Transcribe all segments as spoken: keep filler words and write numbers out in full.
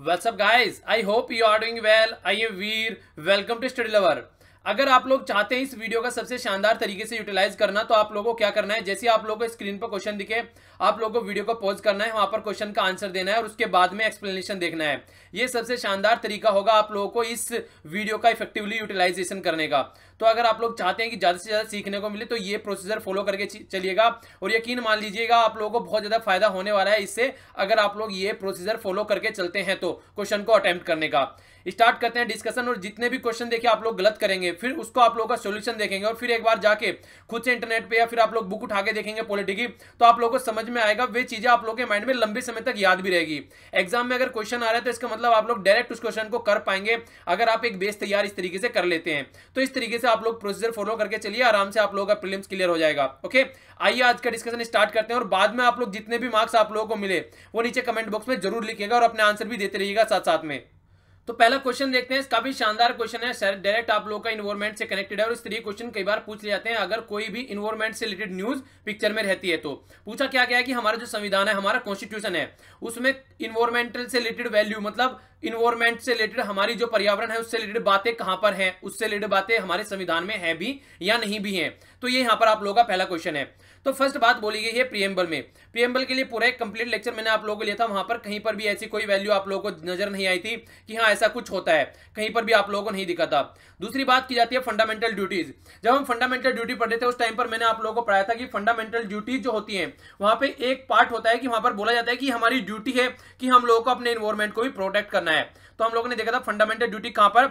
What's up guys? I hope you are doing well. I am Veer. Welcome to Study Lover. अगर आप लोग चाहते हैं इस वीडियो का सबसे शानदार तरीके से यूटिलाइज करना तो आप लोगों को क्या करना है, जैसे आप लोगों को स्क्रीन पर क्वेश्चन दिखे आप लोगों को वीडियो को पॉज करना है, वहां पर क्वेश्चन का आंसर देना है और उसके बाद में एक्सप्लेनेशन देखना है। ये सबसे शानदार तरीका होगा आप लोगों को इस वीडियो का इफेक्टिवली यूटिलाइजेशन करने का। तो अगर आप लोग चाहते हैं कि ज़्यादा से ज़्यादा सीखने को मिले तो ये प्रोसीजर फॉलो करके चलिएगा और यकीन मान लीजिएगा आप लोगों को बहुत ज़्यादा फायदा होने वाला है इससे, अगर आप लोग ये प्रोसीजर फॉलो करके चलते हैं तो क्वेश्चन को अटेम्प्ट करने का। स्टार्ट करते हैं डिस्कशन, और जितने भी क्वेश्चन देखे आप लोग गलत करेंगे फिर उसको आप लोगों का सॉल्यूशन देखेंगे और फिर एक बार जाके खुद से इंटरनेट पे या फिर आप लोग बुक उठा के देखेंगे पॉलिटी की, तो आप लोगों को समझ में आएगा, वे चीजें आप लोगों के माइंड में लंबे समय तक याद भी रहेगी। एग्जाम में अगर क्वेश्चन आ रहा है तो इसका मतलब आप लोग डायरेक्ट उस क्वेश्चन को कर पाएंगे अगर आप एक बेस तैयार इस तरीके से कर लेते हैं। तो इस तरीके से आप लोग प्रोसीजर फॉलो करके चलिए, आराम से आप लोगों का प्रीलिम्स क्लियर हो जाएगा। ओके, आइए आज का डिस्कशन स्टार्ट करते हैं और बाद में आप लोग जितने भी मार्क्स आप लोगों को मिले वो नीचे कमेंट बॉक्स में जरूर लिखिएगा और अपने आंसर भी देते रहिएगा साथ साथ में। तो पहला क्वेश्चन देखते हैं, काफी शानदार क्वेश्चन है सर, डायरेक्ट आप लोगों का इन्वायरमेंट से कनेक्टेड है और इस तरीके क्वेश्चन कई बार पूछ ले जाते हैं अगर कोई भी इन्वायरमेंट से रिलेटेड न्यूज पिक्चर में रहती है। तो पूछा क्या गया है कि हमारा जो संविधान है, हमारा कॉन्स्टिट्यूशन है, उसमें इन्वायरमेंटल से रिलेटेड वैल्यू मतलब इन्वायरमेंट से रिलेटेड हमारी जो पर्यावरण है उससे रिलेटेड बातें कहां पर हैं, उससे रिलेटेड बातें हमारे संविधान में है भी या नहीं भी हैं। तो ये यहां पर आप लोगों का पहला क्वेश्चन है। तो फर्स्ट बात बोली गई है प्रीएम्बल में। प्रीएम्बल के लिए पूरा एक कंप्लीट लेक्चर मैंने आप लोगों को लिया था, वहां पर कहीं पर भी ऐसी कोई वैल्यू आप लोगों को नजर नहीं आई थी कि हाँ ऐसा कुछ होता है, कहीं पर भी आप लोगों को नहीं दिखा था। दूसरी बात की जाती है फंडामेंटल ड्यूटीज। जब हम फंडामेंटल ड्यूटी पढ़ते थे उस टाइम पर मैंने आप लोगों को पढ़ाया था कि फंडामेंटल ड्यूटीज जो होती हैं वहां पे एक पार्ट होता है कि वहां पर बोला जाता है कि हमारी ड्यूटी है कि हम लोगों को अपने एनवायरमेंट को भी प्रोटेक्ट करना है। तो हम लोगों ने देखा था फंडामेंटल ड्यूटी कहां पर,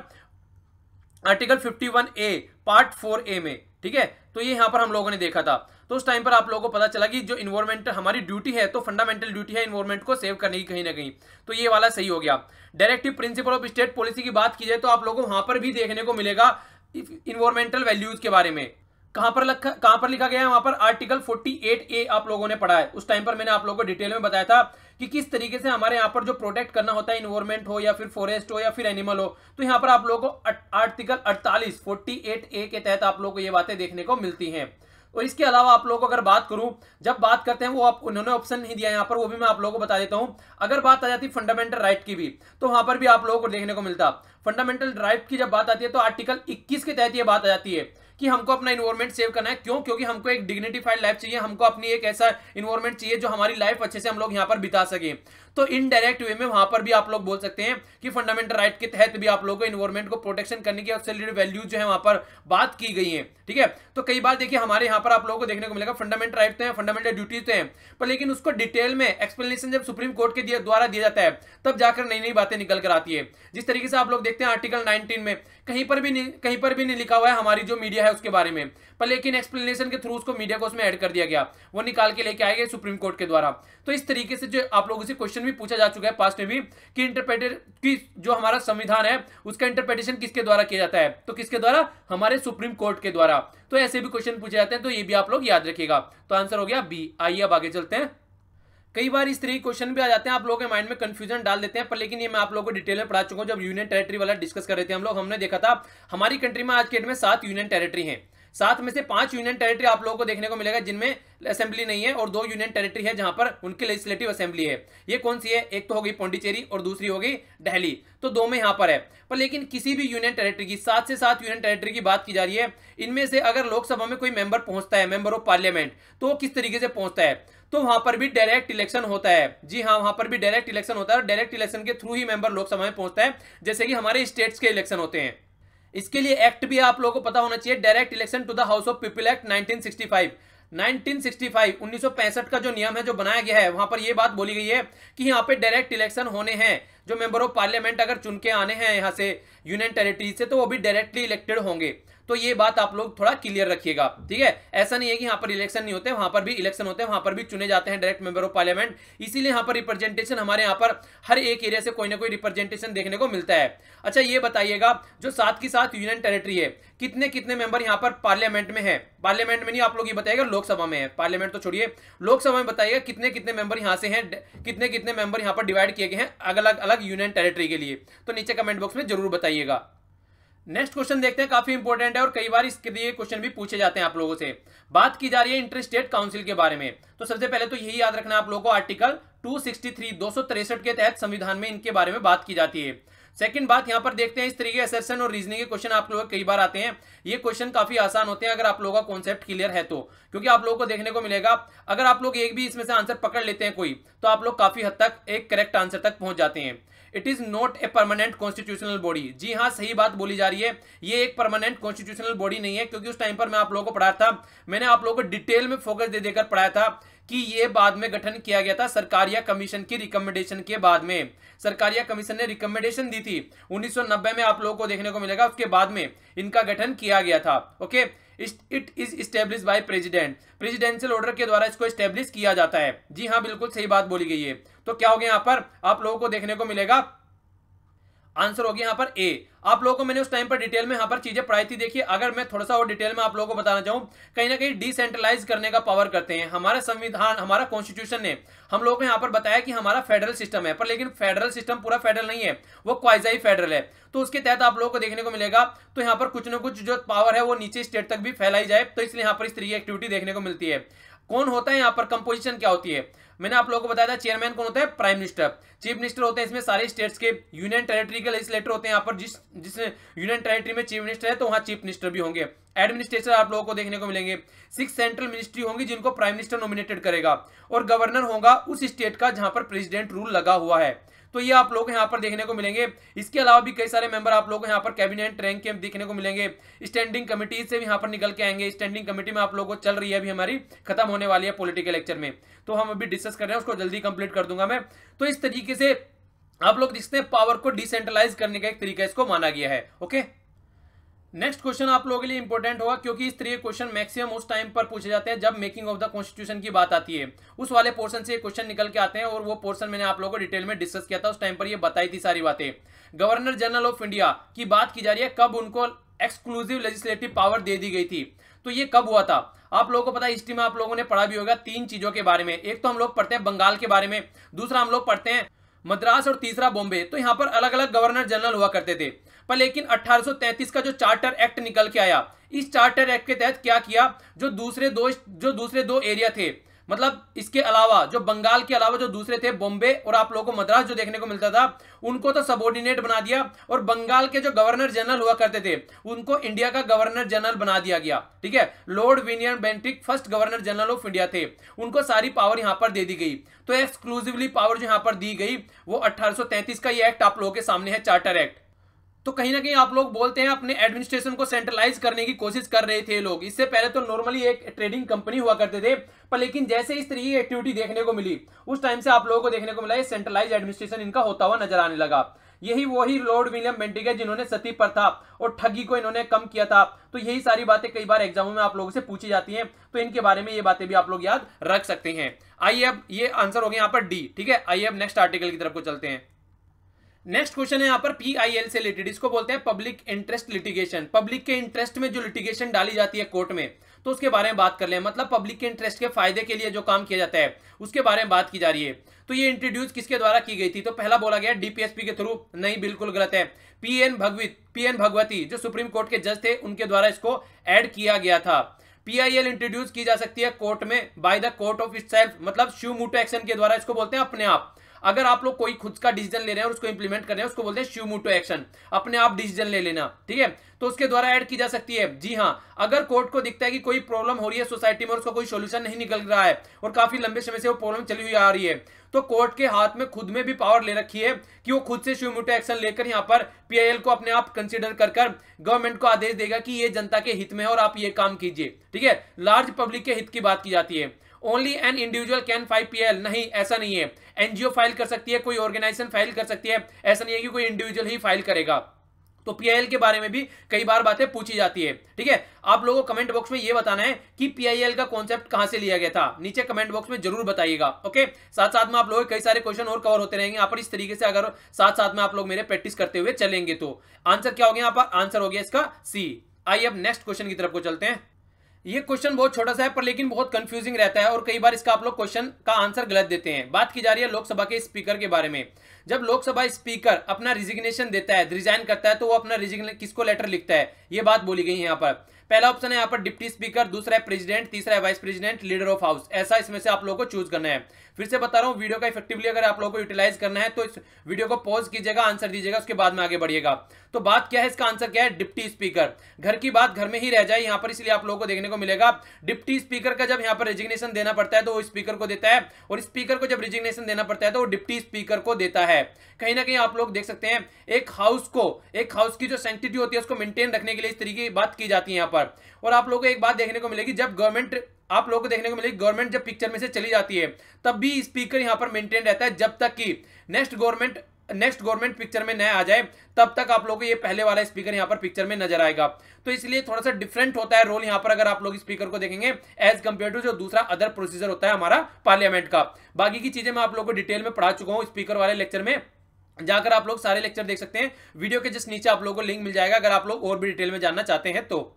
article fifty one A part four A में, ठीक है। तो ये यहां पर हम लोगों ने देखा था। तो उस टाइम पर आप लोगों को पता चला कि जो इन्वायरमेंट हमारी ड्यूटी है तो फंडामेंटल ड्यूटी है इन्वायरमेंट को सेव करने की कहीं ना कहीं, तो ये वाला सही हो गया। Directive principle of state policy की बात की जाए तो आप लोगों को वहां पर भी देखने को मिलेगा इन्वायरमेंटल वैल्यूज के बारे में। कहां पर लिखा कहां पर लिखा गया है, वहां पर आर्टिकल फोर्टी एट ए आप लोगों ने पढ़ा है। उस टाइम पर मैंने आप लोगों को डिटेल में बताया था कि किस तरीके से हमारे यहाँ पर जो प्रोटेक्ट करना होता है, इन्वायरमेंट हो या फिर फॉरेस्ट हो या फिर एनिमल हो, तो यहाँ पर आप लोगों को आर्टिकल अड़तालीस फोर्टी एट ए के तहत आप लोगों को ये बातें देखने को मिलती हैं। और इसके अलावा आप लोगों को अगर बात करूं, जब बात करते हैं वो आप उन्होंने ऑप्शन नहीं दिया यहाँ पर, वो भी मैं आप लोगों को बता देता हूं। अगर बात आ जाती फंडामेंटल राइट की भी तो वहां पर भी आप लोगों को देखने को मिलता। फंडामेंटल राइट की जब बात आती है तो आर्टिकल इक्कीस के तहत ये बात आ जाती है कि हमको अपना इन्वायरमेंट सेव करना है। क्यों? क्योंकि हमको एक डिग्निफाइड लाइफ चाहिए, हमको अपनी एक ऐसा इन्वायरमेंट चाहिए जो हमारी लाइफ अच्छे से हम लोग यहाँ पर बिता सके। तो इनडायरेक्ट वे में वहां पर भी आप लोग बोल सकते हैं कि फंडामेंटल राइट के तहत भी आप लोगों को इन्वायरमेंट को प्रोटेक्शन करने की उससे रिलेटेड वैल्यूज जो है वहां पर बात की गई है, ठीक है। तो कई बार देखिए हमारे यहाँ पर आप लोगों को देखने को मिलेगा फंडामेंटल राइट तो है, फंडामेंटल ड्यूटीज तो है, पर लेकिन उसको डिटेल में एक्सप्लेनेशन जब सुप्रीम कोर्ट के द्वारा दिया जाता है तब जाकर नई नई बातें निकल कर आती है। जिस तरीके से आप लोग देखते हैं आर्टिकल नाइनटीन में कहीं पर भी नहीं कहीं पर भी नहीं लिखा हुआ है हमारी जो मीडिया है उसके बारे में, पर लेकिन एक्सप्लेनेशन के थ्रू उसको मीडिया को उसमें ऐड कर दिया गया, वो निकाल के लेके आए गए सुप्रीम कोर्ट के द्वारा। तो इस तरीके से जो आप लोगों से क्वेश्चन भी पूछा जा चुका है पास्ट में भी कि इंटरप्रेटर की जो हमारा संविधान है उसका इंटरप्रिटेशन किसके द्वारा किया जाता है, तो किसके द्वारा, हमारे सुप्रीम कोर्ट के द्वारा। तो ऐसे भी क्वेश्चन पूछे जाते हैं, तो ये भी आप लोग याद रखिएगा। तो आंसर हो गया बी। आइए अब आगे चलते हैं। कई बार इस तरीके क्वेश्चन भी आ जाते हैं, आप लोगों के माइंड में कंफ्यूजन डाल देते हैं, पर लेकिन ये मैं आप लोगों को डिटेल में पढ़ा चुका हूं। जब यूनियन टेरिटरी वाला डिस्कस कर रहे थे हम लोग, हमने देखा था हमारी कंट्री में आज के डेट में सात यूनियन टेरिटरी हैं। सात में से पांच यूनियन टेरिटरी आप लोगों को देखने को मिलेगा जिनमें असेंबली नहीं है और दो यूनियन टेरिटरी है जहां पर उनकी लेजिस्लेटिव असेंबली है। ये कौन सी है? एक तो हो गई पौंडीचेरी और दूसरी हो गई दिल्ली। तो दो में यहां पर है, पर लेकिन किसी भी यूनियन टेरिटरी की सात से सात यूनियन टेरिटरी की बात की जा रही है, इनमें से अगर लोकसभा में कोई मेंबर पहुंचता है, मेंबर ऑफ पार्लियामेंट, तो वो किस तरीके से पहुंचता है, तो वहां पर भी डायरेक्ट इलेक्शन होता है। जी हाँ, वहां पर भी डायरेक्ट इलेक्शन होता है और डायरेक्ट इलेक्शन के थ्रू ही मेंबर लोकसभा में पहुंचता है, जैसे कि हमारे स्टेट्स के इलेक्शन होते हैं। इसके लिए एक्ट भी आप लोगों को पता होना चाहिए, direct election to the house of people act nineteen sixty five. Nineteen sixty five उन्नीस सौ पैंसठ का जो नियम है जो बनाया गया है, वहां पर यह बात बोली गई है कि यहाँ पे डायरेक्ट इलेक्शन होने हैं, जो मेंबर ऑफ पार्लियामेंट अगर चुन के आने हैं यहाँ से यूनियन टेरिटरी से तो वो भी डायरेक्टली इलेक्टेड होंगे। तो ये बात आप लोग थोड़ा क्लियर रखिएगा, ठीक है। ऐसा नहीं है कि यहाँ पर इलेक्शन नहीं होते, वहां पर भी इलेक्शन होते हैं, वहां पर भी चुने जाते हैं डायरेक्ट मेंबर ऑफ पार्लियामेंट। इसीलिए यहाँ पर रिप्रेजेंटेशन हमारे यहाँ पर हर एक एरिया से कोई ना कोई रिप्रेजेंटेशन देखने को मिलता है। अच्छा ये बताइएगा, जो सात की सात यूनियन टेरिटरी है, कितने कितने मेंबर यहाँ पर पार्लियामेंट में है? पार्लियामेंट में नहीं, आप लोग ये बताइएगा लोकसभा में है, पार्लियामेंट तो छोड़िए, लोकसभा में बताइएगा कितने कितने मेंबर यहाँ से हैं, कितने कितने मेंबर यहाँ पर डिवाइड किए गए हैं अलग अलग यूनियन टेरिटरी के लिए। तो नीचे कमेंट बॉक्स में जरूर बताइएगा। नेक्स्ट क्वेश्चन देखते हैं, काफी इंपॉर्टेंट है और कई बार इसके लिए क्वेश्चन भी पूछे जाते हैं आप लोगों से। बात की जा रही है इंटर स्टेट काउंसिल के बारे में। तो सबसे पहले तो यही याद रखना है आप लोगों को, आर्टिकल दो सौ तिरसठ दो सौ तिरसठ के तहत संविधान में इनके बारे में बात की जाती है। सेकंड बात यहां पर देखते हैं, इस तरीके असर्शन और रीजनिंग के क्वेश्चन आप लोगों को कई बार आते हैं। ये क्वेश्चन काफी आसान होते हैं अगर आप लोगों का कॉन्सेप्ट क्लियर है तो, क्योंकि आप लोगों को देखने को मिलेगा अगर आप लोग एक भी इसमें से आंसर पकड़ लेते हैं कोई, तो आप लोग काफी हद तक एक करेक्ट आंसर तक पहुंच जाते हैं। It is not a permanent constitutional body. जी हाँ, सही बात बोली जा रही है, ये एक परमानेंट कॉन्स्टिट्यूशनल बॉडी नहीं है, क्योंकि उस टाइम पर मैं आप लोगों को पढ़ाया था, मैंने आप लोगों को डिटेल में फोकस दे देकर पढ़ाया था कि ये बाद में गठन किया गया था सरकारिया कमीशन की रिकमेंडेशन के बाद में। सरकारिया कमीशन ने रिकमेंडेशन दी थी उन्नीस सौ नब्बे में, आप लोगों को देखने को मिलेगा, उसके बाद में इनका गठन किया गया था। Okay, it is establish by president, presidential order के द्वारा इसको स्टेब्लिश किया जाता है। जी हाँ, बिल्कुल सही बात बोली गई है। तो क्या हो गया यहाँ पर आप लोगों को देखने को मिलेगा, आंसर हो गया यहाँ पर ए। आप लोगों को मैंने उस टाइम पर डिटेल में यहाँ पर चीजें पढ़ाई थी। देखिए, अगर मैं थोड़ा सा और डिटेल में आप लोगों को बताना चाहूँ, कहीं ना कहीं डिसेंट्रलाइज करने का पावर करते हैं। हमारा संविधान, हमारा कॉन्स्टिट्यूशन ने हम लोगों को यहाँ पर बताया कि हमारा फेडरल सिस्टम है, पर लेकिन फेडरल सिस्टम पूरा फेडरल नहीं है, वो क्वाइजाई फेडरल है। तो उसके तहत आप लोगों को देखने को मिलेगा, तो यहाँ पर कुछ ना कुछ जो पावर है वो नीचे स्टेट तक भी फैलाई जाए, तो इसलिए यहाँ पर इस तरीके की एक्टिविटी देखने को मिलती है। कौन होता है यहाँ पर, कंपोजिशन क्या होती है, मैंने आप लोगों को बताया था। चेयरमैन कौन होता है, प्राइम मिनिस्टर। चीफ मिनिस्टर होते हैं इसमें सारे स्टेट्स के, यूनियन टेरिटरी के लेजिस्लेटर होते हैं यहाँ पर, जिस जिस यूनियन टेरिटरी में चीफ मिनिस्टर है तो वहां चीफ मिनिस्टर भी होंगे। एडमिनिस्ट्रेटर आप लोगों को देखने को मिलेंगे। सिक्स सेंट्रल मिनिस्ट्री होंगी जिनको प्राइम मिनिस्टर नॉमिनेटेड करेगा, और गवर्नर होगा उस स्टेट का जहां पर प्रेसिडेंट रूल लगा हुआ है। तो ये आप लोग यहाँ पर देखने को मिलेंगे। इसके अलावा भी कई सारे मेंबर आप लोगों को यहाँ पर कैबिनेट रैंक के देखने को मिलेंगे। स्टैंडिंग कमेटी से भी यहाँ पर निकल के आएंगे। स्टैंडिंग कमेटी में आप लोगों को चल रही है, अभी हमारी खत्म होने वाली है पॉलिटिकल लेक्चर में, तो हम अभी डिस्कस कर रहे हैं, उसको जल्दी कंप्लीट कर दूंगा मैं। तो इस तरीके से आप लोग देखते हैं पावर को डिसेंट्रलाइज करने का एक तरीका इसको माना गया है। ओके, नेक्स्ट क्वेश्चन आप लोगों के लिए इंपॉर्टेंट होगा, क्योंकि इस तरीके क्वेश्चन मैक्सिमम उस टाइम पर पूछे जाते हैं जब मेकिंग ऑफ द कॉन्स्टिट्यूशन की बात आती है। उस वाले पोर्शन से क्वेश्चन निकल के आते हैं, और वो पोर्शन मैंने आप लोगों को डिटेल में डिस्कस किया था, उस टाइम पर ये बताई थी सारी बातें। गवर्नर जनरल ऑफ इंडिया की बात की जा रही है, कब उनको एक्सक्लूसिव लेजिस्लेटिव पावर दे दी गई थी, तो ये कब हुआ था आप लोगों को पता है। हिस्ट्री में आप लोगों ने पढ़ा भी होगा तीन चीजों के बारे में। एक तो हम लोग पढ़ते हैं बंगाल के बारे में, दूसरा हम लोग पढ़ते हैं मद्रास, और तीसरा बॉम्बे। तो यहाँ पर अलग अलग गवर्नर जनरल हुआ करते थे, पर लेकिन अठारह सौ तैंतीस का जो चार्टर एक्ट निकल के आया, इस चार्टर एक्ट के तहत क्या किया, जो दूसरे दो जो दूसरे दो एरिया थे, मतलब इसके अलावा जो बंगाल के अलावा जो दूसरे थे बॉम्बे और आप लोगों को मद्रास जो देखने को मिलता था, उनको तो सबऑर्डिनेट बना दिया, और बंगाल के जो गवर्नर जनरल हुआ करते थे उनको इंडिया का गवर्नर जनरल बना दिया गया। ठीक है, Lord William Bentinck first governor general of India थे, उनको सारी पावर यहां पर दे दी गई। तो एक्सक्लूसिवली पावर जो यहां पर दी गई वो अठारह सौ तैंतीस का ये एक्ट आप लोगों के सामने है, चार्टर एक्ट। तो कहीं ना कहीं आप लोग बोलते हैं अपने एडमिनिस्ट्रेशन को सेंट्रलाइज करने की कोशिश कर रहे थे लोग। इससे पहले तो नॉर्मली एक ट्रेडिंग कंपनी हुआ करते थे, पर लेकिन जैसे इस तरीके की एक्टिविटी देखने को मिली, उस टाइम से आप लोगों को देखने को मिला सेंट्रलाइज एडमिनिस्ट्रेशन इनका होता हुआ नजर आने लगा। यही वही लॉर्ड विलियम बेंटिक है जिन्होंने सती प्रथा और ठगी को इन्होंने कम किया था। तो यही सारी बातें कई बार एग्जामों में आप लोगों से पूछी जाती हैं, तो इनके बारे में ये बातें भी आप लोग याद रख सकते हैं। आइए अब ये आंसर हो गया यहाँ पर डी। ठीक है, आइए अब नेक्स्ट आर्टिकल की तरफ को चलते हैं। नेक्स्ट क्वेश्चन है यहाँ पर पीआईएल से रिलेटेड, इसको बोलते हैं पब्लिक इंटरेस्ट लिटिगेशन। पब्लिक के इंटरेस्ट में जो लिटिगेशन डाली जाती है कोर्ट में, तो उसके बारे में बात कर ले, मतलब पब्लिक के इंटरेस्ट के फायदे के लिए जो काम किया जाता है उसके बारे में बात की जा रही है। तो ये इंट्रोड्यूस किसके द्वारा की गई थी, तो पहला बोला गया डीपीएसपी के थ्रू, नहीं बिल्कुल गलत है। पीएन भगवती पीएन भगवती जो सुप्रीम कोर्ट के जज थे उनके द्वारा इसको ऐड किया गया था। पीआईएल इंट्रोड्यूस की जा सकती है कोर्ट में by the court of itself, मतलब शिव मूटो एक्शन के द्वारा, इसको बोलते हैं अपने आप। अगर आप लोग कोई खुद का डिसीजन ले रहे हैं और उसको इंप्लीमेंट कर रहे हैं, उसको बोलते हैं शिव मूटो एक्शन, अपने आप डिसीजन ले लेना। ठीक है, तो उसके द्वारा ऐड की जा सकती है। जी हाँ, अगर कोर्ट को दिखता है कि कोई प्रॉब्लम हो रही है सोसाइटी में और उसका कोई सोल्यूशन नहीं निकल रहा है और काफी लंबे समय से वो प्रॉब्लम चली हुई आ रही है, तो कोर्ट के हाथ में खुद में भी पावर ले रखी है कि वो खुद से शिव मूटो एक्शन लेकर यहाँ पर पीआईएल को अपने आप कंसीडर कर कर गवर्नमेंट को आदेश देगा कि ये जनता के हित में है और आप ये काम कीजिए। ठीक है, लार्ज पब्लिक के हित की बात की जाती है। Only an individual can file PIL, नहीं ऐसा नहीं है। एनजीओ फाइल कर सकती है, कोई ऑर्गेनाइजेशन फाइल कर सकती है, ऐसा नहीं है कि कोई इंडिविजुअल ही फाइल करेगा। तो पीआईएल के बारे में भी कई बार बातें पूछी जाती है। ठीक है, आप लोगों को कमेंट बॉक्स में ये बताना है कि पीआईएल का कॉन्सेप्ट कहां से लिया गया था, नीचे कमेंट बॉक्स में जरूर बताइएगा। ओके, साथ साथ में आप लोगों के कई सारे क्वेश्चन और कवर होते रहेंगे यहाँ पर। इस तरीके से अगर साथ साथ में आप लोग मेरे प्रैक्टिस करते हुए चलेंगे तो आंसर क्या हो गया यहाँ पर, आंसर हो गया इसका सी। आइए अब नेक्स्ट क्वेश्चन की तरफ को चलते हैं। ये क्वेश्चन बहुत छोटा सा है पर लेकिन बहुत कंफ्यूजिंग रहता है और कई बार इसका आप लोग क्वेश्चन का आंसर गलत देते हैं। बात की जा रही है लोकसभा के स्पीकर के बारे में। जब लोकसभा स्पीकर अपना रिजिग्नेशन देता है, रिजाइन करता है, तो वो अपना रिजिग्नेशन किसको लेटर लिखता है, ये बात बोली गई है यहाँ पर। पहला ऑप्शन है यहाँ पर डिप्टी स्पीकर, दूसरा है प्रेसिडेंट, तीसरा है vice president, leader of house. ऐसा इसमें से आप लोगों को चूज करना है। फिर से बता रहा हूं, वीडियो का इफेक्टिवली अगर आप लोगों को यूटिलाइज करना है तो इस वीडियो को पॉज कीजिएगा, आंसर दीजिएगा, उसके बाद में आगे बढ़िएगा। तो बात क्या है, इसका आंसर क्या है, डिप्टी स्पीकर। घर की बात घर में ही रह जाए यहाँ पर, इसलिए आप लोगों को देखने को मिलेगा डिप्टी स्पीकर का जब यहाँ पर रेजिग्नेशन देना पड़ता है तो वो स्पीकर को देता है, और स्पीकर को जब रेजिग्नेशन देना पड़ता है तो वो डिप्टी स्पीकर को देता है। कहीं ना कहीं आप लोग देख सकते हैं एक हाउस को, एक हाउस की जो सैंक्टिटी होती है उसको मेंटेन रखने के लिए इस तरीके की बात की जाती है यहाँ पर। और आप लोगों को एक बात देखने को मिलेगी, जब गवर्नमेंट आप लोगों को देखने को मिलेगी गवर्नमेंट जब पिक्चर में से चली जाती है तब भी स्पीकर यहां पर मेंटेन रहता है, जब तक कि next government next government picture में न आ जाए तब तक आप लोगों को ये पहले वाला स्पीकर यहां पर पिक्चर में नजर आएगा। तो इसलिए थोड़ा सा डिफरेंट होता है रोल यहां पर, अगर आप लोग स्पीकर को देखेंगे एज कंपेयर टू जो दूसरा अदर प्रोसीजर होता है हमारा पार्लियामेंट का। बाकी की चीजें मैं आप लोगों को डिटेल में पढ़ा चुका हूं स्पीकर वाले लेक्चर में, जाकर आप लोग सारे लेक्चर देख सकते हैं। वीडियो के जस्ट नीचे आप लोगों को लिंक मिल जाएगा अगर आप लोग और भी डिटेल में जानना चाहते हैं तो।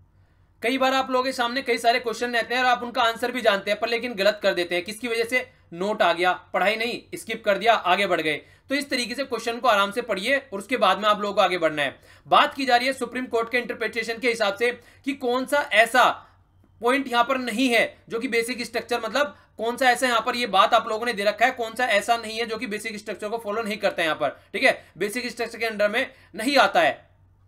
कई बार आप लोगों के सामने कई सारे क्वेश्चन रहते हैं और आप उनका आंसर भी जानते हैं पर लेकिन गलत कर देते हैं। किसकी वजह से, नोट आ गया, पढ़ाई नहीं, स्किप कर दिया, आगे बढ़ गए। तो इस तरीके से क्वेश्चन को आराम से पढ़िए और उसके बाद में आप लोगों को आगे बढ़ना है। बात की जा रही है सुप्रीम कोर्ट के इंटरप्रिटेशन के हिसाब से कि कौन सा ऐसा पॉइंट यहां पर नहीं है जो कि बेसिक स्ट्रक्चर, मतलब कौन सा ऐसा यहां पर ये बात आप लोगों ने दे रखा है, कौन सा ऐसा नहीं है जो कि बेसिक स्ट्रक्चर को फॉलो नहीं करता है यहां पर, ठीक है, बेसिक स्ट्रक्चर के अंडर में नहीं आता है।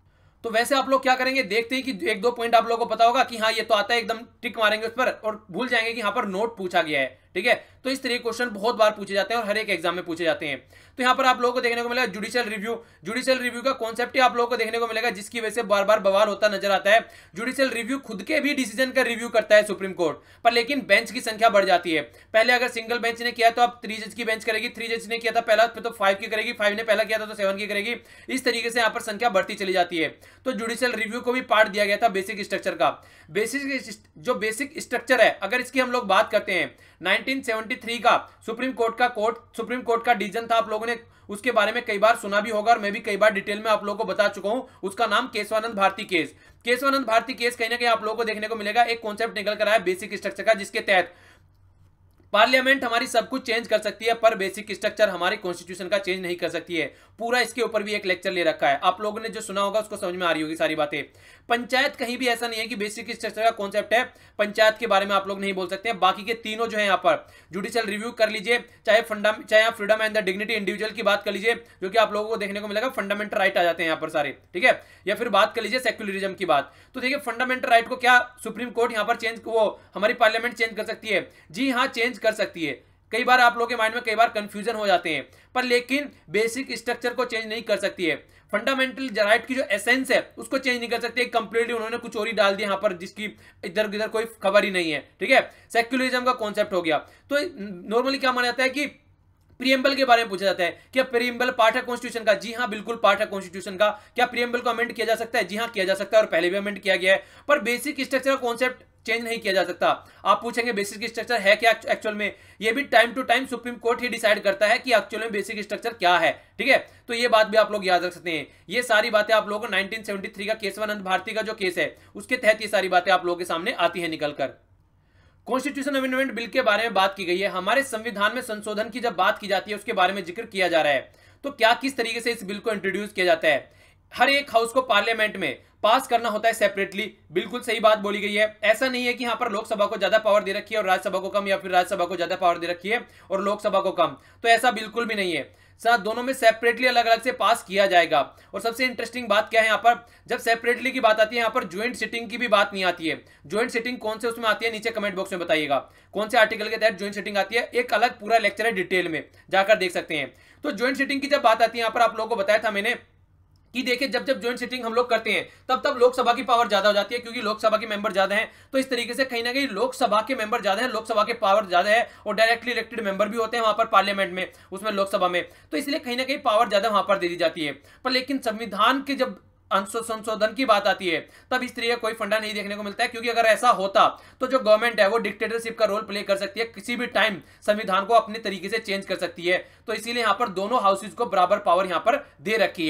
तो वैसे आप लोग क्या करेंगे, देखते हैं कि एक दो पॉइंट आप लोगों को पता होगा कि हाँ ये तो आता है, एकदम टिक मारेंगे उस पर और भूल जाएंगे कि यहाँ पर नोट पूछा गया है, ठीक है। तो इस तरह के क्वेश्चन बहुत बार पूछे जाते हैं और हर एक एग्जाम में पूछे जाते हैं। तो यहाँ पर आप लोगों को देखने को मिलेगा जुडिशियल रिव्यू। जुडिशियल रिव्यू का कॉन्सेप्ट ही आप लोगों को देखने को मिलेगा जिसकी वजह से बार बार बवाल होता नजर आता है। जुडिशियल रिव्यू खुद के भी डिसीजन का रिव्यू करता है सुप्रीम कोर्ट, पर लेकिन बेंच की संख्या बढ़ जाती है। पहले अगर सिंगल बेंच ने किया तो अब थ्री जज की बेंच करेगी, थ्री जज ने किया था पहला तो फाइव की करेगी, फाइव ने पहला किया था तो सेवन की करेगी। इस तरीके से यहाँ पर संख्या बढ़ती चली जाती है। तो जुडिशियल रिव्यू को भी पार्ट दिया गया था बेसिक स्ट्रक्चर का। बेसिक जो बेसिक स्ट्रक्चर है अगर इसकी हम लोग बात करते हैं, नाइनटीन सेवेंटी थ्री का सुप्रीम कोर्ट का कोर्ट सुप्रीम कोर्ट का डिसीजन था, आप लोगों ने उसके बारे में कई बार सुना भी होगा और मैं भी कई बार डिटेल में आप लोगों को बता चुका हूं। उसका नाम केशवानंद भारती केस। केशवानंद भारती केस कहीं ना कहीं आप लोगों को देखने को मिलेगा एक कॉन्सेप्ट निकल कर आया बेसिक स्ट्रक्चर का, जिसके तहत पार्लियामेंट हमारी सब कुछ चेंज कर सकती है पर बेसिक स्ट्रक्चर हमारे कॉन्स्टिट्यूशन का चेंज नहीं कर सकती है। पूरा इसके ऊपर भी एक लेक्चर ले रखा है, आप लोगों ने जो सुना होगा उसको समझ में आ रही होगी सारी बातें। पंचायत कहीं भी ऐसा नहीं है कि बेसिक स्ट्रक्चर का कॉन्सेप्ट है, पंचायत के बारे में आप लोग नहीं बोल सकते हैं। बाकी के तीनों जो है यहाँ पर जुडिशियल रिव्यू कर लीजिए, चाहे फंडा चाहे freedom and the dignity individual की बात कर लीजिए जो कि आप लोगों को देखने को मिलेगा फंडामेंटल राइट आ जाते हैं यहाँ पर सारे, ठीक है, या फिर बात कर लीजिए सेक्युलरिज्म की बात। तो देखिए फंडामेंटल राइट को क्या सुप्रीम कोर्ट यहाँ पर चेंज, वो हमारी पार्लियामेंट चेंज कर सकती है? जी हाँ, चेंज कर सकती है। कई बार आप लोगों के माइंड में कई बार कंफ्यूजन हो जाते हैं, पर लेकिन बेसिक स्ट्रक्चर को चेंज नहीं कर सकती है। फंडामेंटल राइट की जो एसेंस है उसको चेंज नहीं कर सकते, कंप्लीटली उन्होंने कुछ और ही डाल दिया यहाँ पर जिसकी इधर उधर कोई खबर ही नहीं है, ठीक है। सेक्युलरिज्म का कॉन्सेप्ट हो गया। तो नॉर्मली क्या माना जाता है कि प्रीएम्बल के बारे में पूछा जाता है, क्या प्रीएम्बल पार्ट है कॉन्स्टिट्यूशन का? जी हाँ, बिल्कुल पार्ट है कॉन्स्टिट्यूशन का। क्या प्रीएम्बल को अमेंड किया जा सकता है? जी हाँ, किया जा सकता है और पहले भी अमेंड किया गया है, पर बेसिक स्ट्रक्चर का कॉन्सेप्ट चेंज नहीं किया जा सकता। आप पूछेंगे बेसिक स्ट्रक्चर है क्या एक्चुअल में? ये भी time to time supreme court ही डिसाइड करता है कि एक्चुअल में बेसिक स्ट्रक्चर क्या है, ठीक है। तो ये बात भी आप लोग याद रख सकते हैं। ये सारी बातें आप लोगों को नाइनटीन सेवेंटी थ्री का केशवानंद भारती का जो केस है उसके तहत ये सारी बातें आप लोगों के सामने आती है निकलकर। कॉन्स्टिट्यूशन अमेंडमेंट बिल के बारे में बात की गई है। हमारे संविधान में संशोधन की जब बात की जाती है उसके बारे में जिक्र किया जा रहा है। तो क्या किस तरीके से इस बिल को इंट्रोड्यूस किया जाता है? हर एक हाउस को पार्लियामेंट में पास करना होता है सेपरेटली। बिल्कुल सही बात बोली गई है। ऐसा नहीं है कि यहाँ पर लोकसभा को ज्यादा पावर दे रखी है और राज्यसभा को कम, या फिर राज्यसभा को ज्यादा पावर दे रखी है और लोकसभा को कम। तो ऐसा बिल्कुल भी नहीं है, साथ दोनों में सेपरेटली अलग अलग से पास किया जाएगा। और सबसे इंटरेस्टिंग बात क्या है यहाँ पर, जब सेपरेटली की बात आती है यहाँ पर ज्वाइंट सिटिंग की भी बात नहीं आती है। ज्वाइंट सिटिंग कौन से उसमें आती है नीचे कमेंट बॉक्स में बताइएगा, कौन से आर्टिकल के तहत ज्वाइंट सिटिंग आती है। एक अलग पूरा लेक्चर है, डिटेल में जाकर देख सकते हैं। तो ज्वाइंट सिटिंग की जब बात आती है यहाँ पर आप लोगों को बताया था मैंने कि देखिए जब जब ज्वाइंट सिटिंग हम लोग करते हैं तब तब लोकसभा की पावर ज्यादा हो जाती है, क्योंकि लोकसभा के मेंबर ज्यादा हैं। तो इस तरीके से कहीं ना कहीं लोकसभा के मेंबर ज्यादा हैं, लोकसभा के पावर ज्यादा है और डायरेक्टली इलेक्टेड मेंबर भी होते हैं वहां पर पार्लियामेंट में, उसमें लोकसभा में। तो इसलिए कहीं ना कहीं पावर ज्यादा वहां पर दे दी जाती है। पर लेकिन संविधान के जब संशोधन की बात आती है तब इस तरह का कोई फंडा नहीं देखने को मिलता है, क्योंकि अगर ऐसा होता तो जो गवर्नमेंट है वो डिक्टेटरशिप का रोल प्ले कर सकती है, किसी भी टाइम संविधान को अपने तरीके से चेंज कर सकती है। तो इसीलिए यहाँ पर दोनों हाउसेज को बराबर पावर यहाँ पर दे रखी है।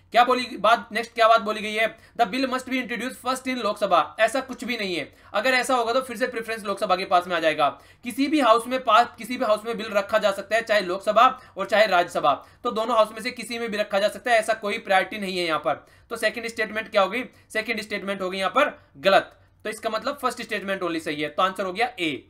क्या बोली बात, नेक्स्ट क्या बात बोली गई है, the bill must be introduce first in Lok Sabha. ऐसा कुछ भी नहीं है, अगर ऐसा होगा तो फिर से प्रेफरेंस लोकसभा के पास में आ जाएगा। किसी भी हाउस में पास किसी भी हाउस में बिल रखा जा सकता है, चाहे लोकसभा और चाहे राज्यसभा, तो दोनों हाउस में से किसी में भी रखा जा सकता है, ऐसा कोई प्रायोरिटी नहीं है यहाँ पर। तो सेकंड स्टेटमेंट क्या होगी, सेकंड स्टेटमेंट होगी यहाँ पर गलत, तो इसका मतलब फर्स्ट स्टेटमेंट ओनली सही है, तो आंसर हो गया ए।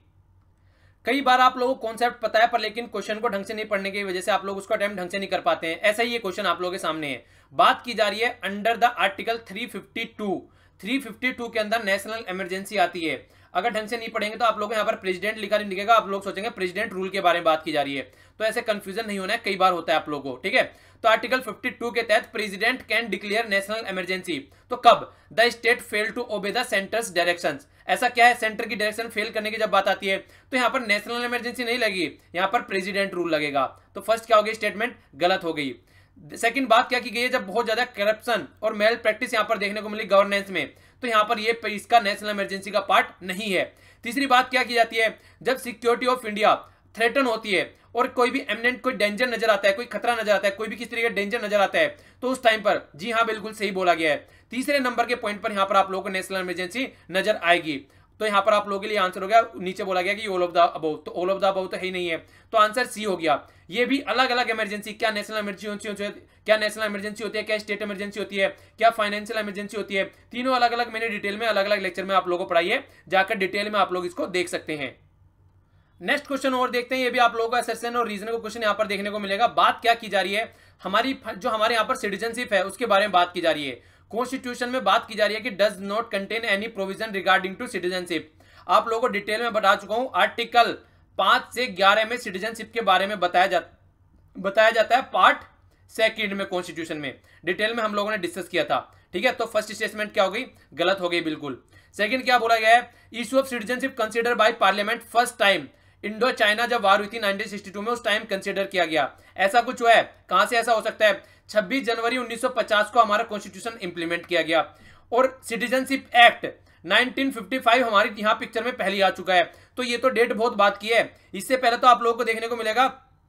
कई बार आप लोगों को कॉन्सेप्ट पता है पर लेकिन क्वेश्चन को ढंग से नहीं पढ़ने की वजह से आप लोग उसको अटेम्प्ट ढंग से नहीं कर पाते हैं। ऐसा ही ये क्वेश्चन आप लोगों के सामने है। बात की जा रही है under the article three fifty two, three fifty two के अंदर नेशनल इमरजेंसी आती है। अगर ढंग से नहीं पढ़ेंगे तो आप लोग यहाँ पर प्रेसिडेंट लिखा नहीं दिखेगा, आप लोग सोचेंगे प्रेसिडेंट रूल के बारे में बात की जा रही है, तो ऐसे कंफ्यूजन नहीं होना है, कई बार होता है आप लोगों को, ठीक है। तो आर्टिकल फिफ्टी टू के तहत president can declare national emergency, तो कब, the state fail to obey the centre's directions. ऐसा क्या है, सेंटर की डायरेक्शन फेल करने की जब बात आती है तो यहाँ पर नेशनल इमरजेंसी नहीं लगी, यहाँ पर प्रेसिडेंट रूल लगेगा। तो फर्स्ट क्या हो गई, स्टेटमेंट गलत हो गई। सेकंड बात क्या की गई है, जब बहुत ज्यादा करप्शन और मेल प्रैक्टिस यहाँ पर देखने को मिली गवर्नेंस में, तो यहाँ पर ये इसका नेशनल इमरजेंसी का पार्ट नहीं है। तीसरी बात क्या की जाती है, जब सिक्योरिटी ऑफ इंडिया थ्रेटन होती है और कोई भी एमिनेंट कोई डेंजर नजर आता है, कोई खतरा नजर आता है, कोई भी किसी तरीके का डेंजर नजर आता है, तो उस टाइम पर, जी हाँ बिल्कुल सही बोला गया है, तीसरे नंबर के पॉइंट पर यहाँ पर आप लोगों को नेशनल इमरजेंसी नजर आएगी। तो यहाँ पर आप लोगों के लिए आंसर हो गया, नीचे बोला गया कि ऑल ऑफ द अबव, तो ऑल ऑफ द अबव तो है ही नहीं है, तो आंसर सी हो गया। ये भी अलग अलग इमरजेंसी, क्या नेशनल इमरजेंसी होती है, क्या नेशनल इमरजेंसी होती है, क्या स्टेट इमरजेंसी होती है, क्या फाइनेंशियल इमरजेंसी होती है, तीनों अलग अलग मैंने डिटेल में अलग अलग लेक्चर में आप लोगों को पढ़ाई है, जाकर डिटेल में आप लोग इसको देख सकते हैं। नेक्स्ट क्वेश्चन और देखते हैं, ये भी आप लोगों का असर्शन और रीजन का क्वेश्चन यहाँ पर देखने को मिलेगा। बात क्या की जा रही है, हमारी जो हमारे यहाँ पर सिटीजनशिप है उसके बारे में बात की जा रही है। कॉन्स्टिट्यूशन में बात की जा रही है कि does not contain any provision regarding to citizenship. आप लोगों को डिटेल में बता चुका हूं, आर्टिकल पांच से ग्यारह में सिटीजनशिप के बारे में बताया जा बताया जाता है, पार्ट सेकंड में कॉन्स्टिट्यूशन में डिटेल में हम लोगों ने डिस्कस किया था, ठीक है। तो फर्स्ट स्टेटमेंट क्या हो गई, गलत हो गई बिल्कुल। सेकंड क्या बोला गया है, issue of citizenship consider by parliament first time Indo China जब वार हुई थी नाइनटीन सिक्सटी टू में, उस टाइम कंसीडर किया गया। ऐसा कुछ हुआ है, कहां से ऐसा हो सकता है, छब्बीस जनवरी उन्नीस सौ पचास को हमारा कॉन्स्टिट्यूशन इंप्लीमेंट किया गया, और citizenship act nineteen fifty five हमारी यहाँ पिक्चर में पहले आ चुका है। तो ये तो डेट बहुत बात की है, इससे पहले तो आप लोगों को देखने को मिलेगा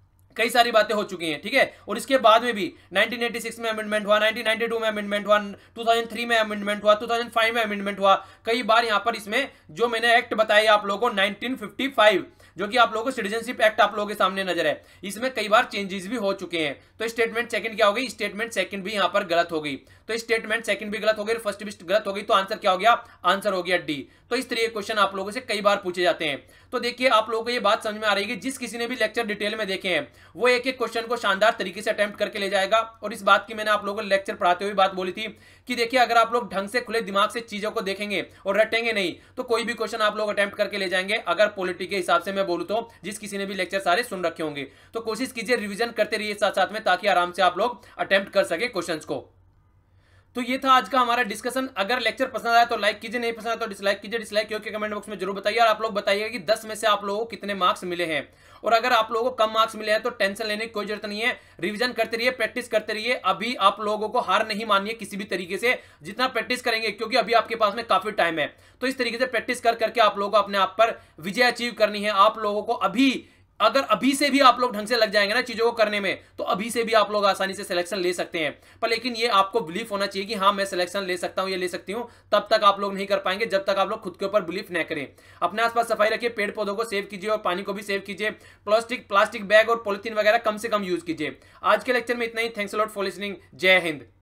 कई सारी बातें हो चुकी हैं, ठीक है। और इसके बाद में भी नाइनटीन एटी सिक्स में अमेंडमेंट हुआ, नाइनटीन नाइंटी टू में अमेंडमेंट हुआ, टू थाउजेंड थ्री में अमेंडमेंट हुआ, टू थाउजेंड फाइव में अमेंडमेंट हुआ, कई बार यहाँ पर इसमें जो मैंने एक्ट बताया आप लोगों को नाइनटीन फिफ्टी फाइव, जो कि आप लोगों को सिटीजनशिप एक्ट आप लोगों के सामने नजर है, इसमें कई बार चेंजेस भी हो चुके हैं। तो स्टेटमेंट सेकंड क्या हो गई, स्टेटमेंट सेकंड भी यहाँ पर गलत हो गई। तो स्टेटमेंट सेकंड भी गलत हो गई, फर्स्ट भी गलत हो गई, तो आंसर क्या हो गया, आंसर हो गया डी। तो इस तरह के क्वेश्चन आप लोगों से कई बार पूछे जाते हैं। तो देखिए आप लोगों को ये बात समझ में आ रही है कि जिस किसी ने भी लेक्चर डिटेल में देखे हैं वो एक एक क्वेश्चन को शानदार तरीके से अटेम्प्ट करके ले जाएगा। और इस बात की मैंने आप लोगों को लेक्चर पढ़ाते हुए बात बोली थी कि देखिए अगर आप लोग ढंग से खुले दिमाग से चीजों को देखेंगे और रटेंगे नहीं तो कोई भी क्वेश्चन आप लोग अटेम्प्ट करके ले जाएंगे। अगर पॉलिटी के हिसाब से मैं बोलूं तो जिस किसी ने भी लेक्चर सारे सुन रखे होंगे, तो कोशिश कीजिए रिवीजन करते रहिए साथ साथ में, ताकि आराम से आप लोग अटेम्प्ट कर सके क्वेश्चंस को। तो ये था आज का हमारा डिस्कशन। अगर लेक्चर पसंद आया तो लाइक कीजिए, नहीं पसंद आया तो डिसलाइक कीजिए। डिसलाइक क्योंकि कमेंट बॉक्स में जरूर बताइए, और आप लोग बताइएगा कि दस में से आप लोगों को कितने मार्क्स मिले हैं। और अगर आप लोगों को कम मार्क्स मिले हैं तो टेंशन लेने की कोई जरूरत नहीं है, रिवीजन करते रहिए, प्रैक्टिस करते रहिए। अभी आप लोगों को हार नहीं मानिए किसी भी तरीके से, जितना प्रैक्टिस करेंगे, क्योंकि अभी आपके पास में काफी टाइम है। तो इस तरीके से प्रैक्टिस कर करके आप लोगों को अपने आप पर विजय अचीव करनी है। आप लोगों को अभी अगर अभी से भी आप लोग ढंग से लग जाएंगे ना चीजों को करने में, तो अभी से भी आप लोग आसानी से सिलेक्शन ले सकते हैं। पर लेकिन ये आपको बिलीफ होना चाहिए कि हाँ मैं सिलेक्शन ले सकता हूं, ये ले सकती हूं। तब तक आप लोग नहीं कर पाएंगे जब तक आप लोग खुद के ऊपर बिलीफ न करें। अपने आसपास सफाई रखिए, पेड़ पौधों को सेव कीजिए और पानी को भी सेव कीजिए। प्लास्टिक प्लास्टिक बैग और पॉलिथीन वगैरह कम से कम यूज कीजिए। आज के लेक्चर में इतना ही। Thanks a lot for listening. जय हिंद।